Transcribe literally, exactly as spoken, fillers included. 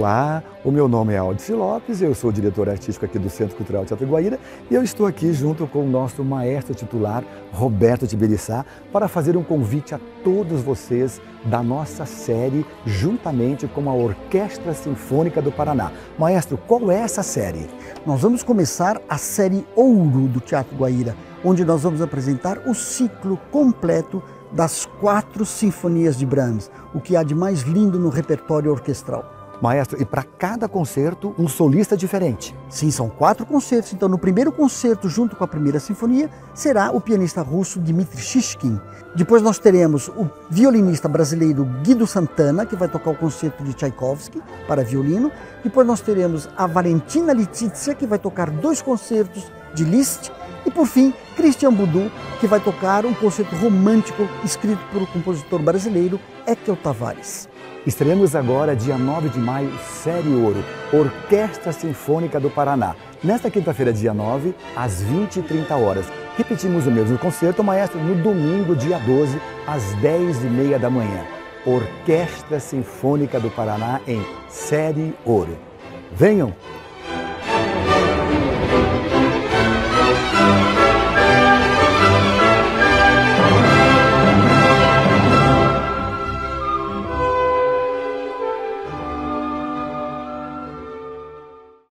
Olá, o meu nome é Aldici Lopes, eu sou diretor artístico aqui do Centro Cultural Teatro Guaíra e eu estou aqui junto com o nosso maestro titular, Roberto Tibiriçá, para fazer um convite a todos vocês da nossa série, juntamente com a Orquestra Sinfônica do Paraná. Maestro, qual é essa série? Nós vamos começar a série Ouro do Teatro Guaíra, onde nós vamos apresentar o ciclo completo das quatro sinfonias de Brahms, o que há de mais lindo no repertório orquestral. Maestro, e para cada concerto, um solista diferente? Sim, são quatro concertos. Então, no primeiro concerto, junto com a primeira sinfonia, será o pianista russo Dmitri Shishkin. Depois nós teremos o violinista brasileiro Guido Santana, que vai tocar o concerto de Tchaikovsky para violino. Depois nós teremos a Valentina Letizia, que vai tocar dois concertos de Liszt. E por fim, Christian Boudou, que vai tocar um concerto romântico escrito por um compositor brasileiro, Ekel Tavares. Estreamos agora, dia nove de maio, Série Ouro, Orquestra Sinfônica do Paraná. Nesta quinta-feira, dia nove, às vinte e trinta horas. Repetimos o mesmo concerto, maestro, no domingo, dia doze, às dez e meia da manhã. Orquestra Sinfônica do Paraná em Série Ouro. Venham!